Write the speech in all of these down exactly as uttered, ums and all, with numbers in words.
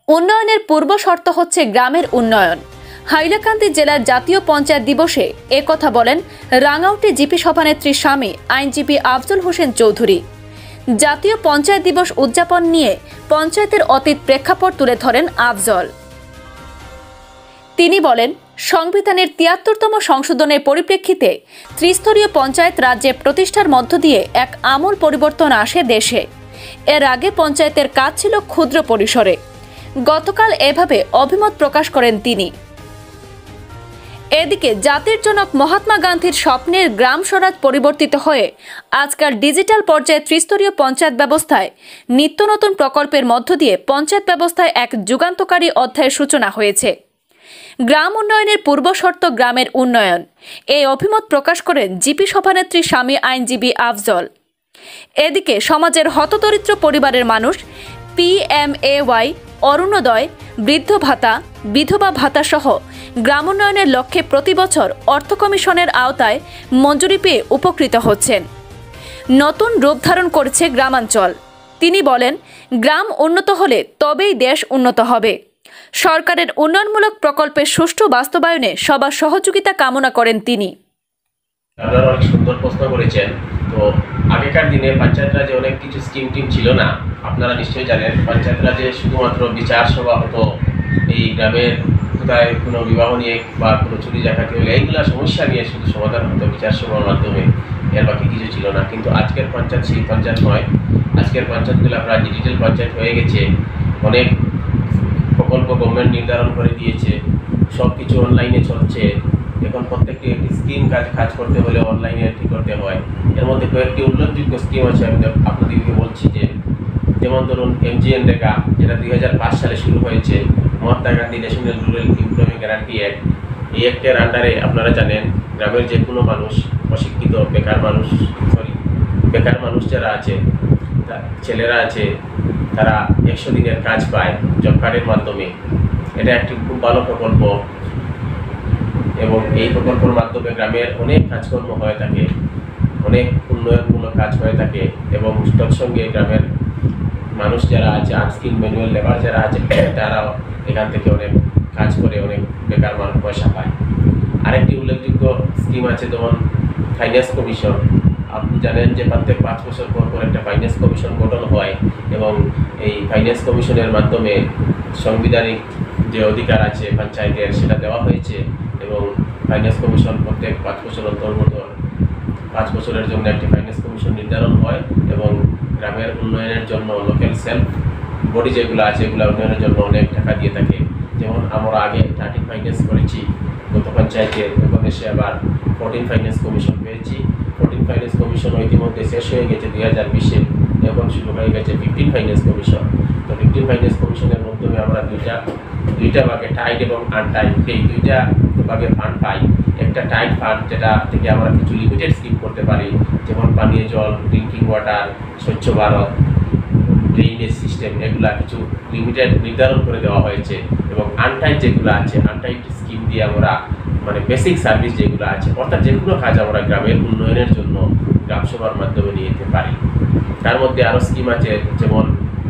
উন্নয়নের পূর্ব শর্ত হচ্ছে গ্রামের উন্নয়ন। হাইলাকান্দি জেলার জাতীয় পঞ্চায়েত দিবসে একথা বলেন রাঙাউটি জিপি সভানেত্রীর স্বামী আইনজীবী আফজল হোসেন চৌধুরী। জাতীয় পঞ্চায়েত দিবস উদযাপন নিয়ে পঞ্চায়েতের অতীত প্রেক্ষাপট তুলে ধরেন আফজল। তিনি বলেন, সংবিধানের তিয়াত্তরতম সংশোধনের পরিপ্রেক্ষিতে ত্রিস্তরীয় পঞ্চায়েত রাজ্যে প্রতিষ্ঠার মধ্য দিয়ে এক আমূল পরিবর্তন আসে দেশে। এর আগে পঞ্চায়েতের কাজ ছিল ক্ষুদ্র পরিসরে। গতকাল এভাবে অভিমত প্রকাশ করেন তিনি। এদিকে জাতির জনক মহাত্মা গান্ধীর স্বপ্নের গ্রাম স্বরাজ পরিবর্তিত হয়ে আজকাল ডিজিটাল পর্যায়ে ত্রিস্তরীয় পঞ্চায়েত ব্যবস্থায় নিত্য নতুন প্রকল্পের মধ্য দিয়ে পঞ্চায়েত ব্যবস্থায় এক যুগান্তকারী অধ্যায়ের সূচনা হয়েছে। গ্রাম উন্নয়নের পূর্বশর্ত গ্রামের উন্নয়ন, এই অভিমত প্রকাশ করেন জিপি সভানেত্রী স্বামী আইনজীবী আফজল। এদিকে সমাজের হতদরিদ্র পরিবারের মানুষ পিএমএওয়াই, অরুণোদয়, বৃদ্ধ ভাতা, বিধবা ভাতা সহ গ্রাম উন্নয়নের লক্ষ্যে প্রতি বছর অর্থ কমিশনের আওতায় মঞ্জুরি পেয়ে উপকৃত হচ্ছেন। নতুন রূপ ধারণ করেছে গ্রামাঞ্চল। তিনি বলেন, গ্রাম উন্নত হলে তবেই দেশ উন্নত হবে। সরকারের উন্নয়নমূলক প্রকল্পের সুষ্ঠু বাস্তবায়নে সবার সহযোগিতা কামনা করেন তিনি। আপনারা অনেক সুন্দর প্রশ্ন করেছেন। তো আগেকার দিনে পঞ্চায়েত রাজে অনেক কিছু স্কিম টিম ছিল না। আপনারা নিশ্চয়ই জানেন, পঞ্চায়েত রাজে শুধুমাত্র বিচার সভা হতো। এই গ্রামের কোথায় কোনো বিবাহ নিয়ে বা কোনো চুরি ডাকাতি হলে এইগুলা সমস্যা নিয়ে শুধু সমাধান হতো বিচার সভার মাধ্যমে, এর বাকি কিছু ছিল না। কিন্তু আজকের পঞ্চায়েত সেই পঞ্চায়েত নয়। আজকের পঞ্চায়েতগুলো প্রায় ডিজিটাল পঞ্চায়েত হয়ে গেছে। অনেক প্রকল্প গভর্নমেন্ট নির্ধারণ করে দিয়েছে, সব কিছু অনলাইনে চলছে। এখন প্রত্যেকটি একটি স্কিম কাজ কাজ করতে হলে অনলাইনে এন্ট্রি করতে হয়। এর মধ্যে কয়েকটি উল্লেখযোগ্য স্কিম আছে, আমি আপনাদেরকে বলছি। যে যেমন ধরুন এমজিএনরেগা, যেটা দুই হাজার পাঁচ সালে শুরু হয়েছে, Mahatma Gandhi national rural employment guarantee act. এই অ্যাক্টের আন্ডারে আপনারা জানেন গ্রামের যে কোনো মানুষ, অশিক্ষিত বেকার মানুষ সরি বেকার মানুষ যারা আছে, ছেলেরা আছে, তারা একশো দিনের কাজ পায় জব কার্ডের মাধ্যমে। এটা একটি খুব ভালো প্রকল্প এবং এই প্রকল্পের মাধ্যমে গ্রামের অনেক কাজকর্ম হয়ে থাকে, অনেক উন্নয়নমূলক কাজ হয়ে থাকে এবং তৎসঙ্গে গ্রামের মানুষ যারা আছে, আনস্কিল ম্যানুয়াল লেবার যারা আছে, তারাও এখান থেকে অনেক কাজ করে অনেক বেকার মানুষ পয়সা পায়। আরেকটি উল্লেখযোগ্য স্কিম আছে যেমন ফাইন্যান্স কমিশন। আপনি জানেন যে প্রত্যেক পাঁচ বছর পর পর একটা ফাইন্যান্স কমিশন গঠন হয় এবং এই ফাইন্যান্স কমিশনের মাধ্যমে সাংবিধানিক যে অধিকার আছে পঞ্চায়েতের সেটা দেওয়া হয়েছে এবং ফাইন্যান্স কমিশন প্রত্যেক পাঁচ বছর অন্তর্গত পাঁচ বছরের জন্য একটি ফাইন্যান্স কমিশন নির্ধারণ হয় এবং গ্রামের উন্নয়নের জন্য লোকাল সেলফ বডি যেগুলো আছে এগুলো উন্নয়নের জন্য অনেক টাকা দিয়ে থাকে। যেমন আমরা আগে থার্টিন ফাইন্যান্স করেছি গত পঞ্চায়েতে, তখন এসে আবার ফোরটিন ফাইন্যান্স কমিশন পেয়েছি। ফোরটিন ফাইন্যান্স কমিশন ইতিমধ্যে শেষ হয়ে গেছে দুই হাজার বিশে, এখন শুরু হয়ে গেছে ফিফটিন ফাইন্যান্স কমিশন। তো ফিফটিন ফাইন্যান্স কমিশনের মাধ্যমে আমরা দুইটা দুইটা ভাগে টাইট এবং আনটাইট, এই দুইটা ভাগে ফান্ড পাই। একটা টাইট ফান্ড, যেটা থেকে আমরা কিছু লিমিটেড স্কিম করতে পারি, যেমন পানীয় জল, ড্রিঙ্কিং ওয়াটার, স্বচ্ছ ভারত, ড্রেনেজ সিস্টেম, এগুলা কিছু লিমিটেড নির্ধারণ করে দেওয়া হয়েছে। এবং আনটাইট যেগুলো আছে, আনটাইট স্কিম দিয়ে আমরা মানে বেসিক সার্ভিস যেগুলো আছে, অর্থাৎ যে কোনো কাজ আমরা গ্রামের উন্নয়নের জন্য গ্রামসভার মাধ্যমে নিয়ে যেতে পারি। তার মধ্যে আরও স্কিম আছে, যেমন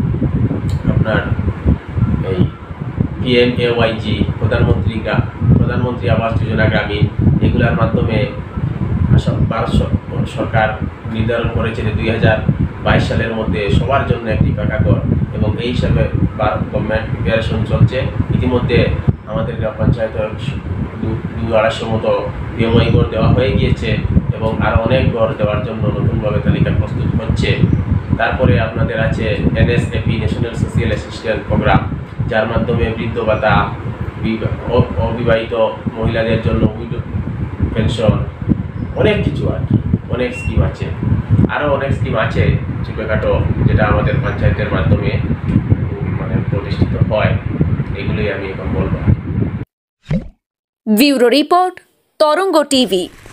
আপনার এই পিএমএওয়াইজি, প্রধানমন্ত্রী প্রধানমন্ত্রী আবাস যোজনা গ্রামীণ, এগুলোর মাধ্যমে ভারত সরকার নির্ধারণ করেছে যে দুই হাজার বাইশ সালের মধ্যে সবার জন্য একটি পাকা ঘর, এবং এই হিসাবে গভর্নমেন্ট প্রিপারেশন চলছে। ইতিমধ্যে আমাদের গ্রাম পঞ্চায়েত দু আড়াইশো মতো পিএমআই ঘর দেওয়া হয়ে গিয়েছে এবং আরও অনেক ঘর দেওয়ার জন্য নতুনভাবে তালিকা প্রস্তুত হচ্ছে। তারপরে আপনাদের আছে NSAP, national social assistance programme, যার মাধ্যমে বৃদ্ধ ভাতা, অবিবাহিত মহিলাদের জন্য উইডো পেনশন, অনেক কিছু আর কি, অনেক স্কিম আছে। আরও অনেক স্কিম আছে ছোটোখাটো, যেটা আমাদের পঞ্চায়েতের মাধ্যমে মানে প্রতিষ্ঠিত হয়। এগুলোই আমি এখন বলবো। Bureau report, Tarang TV.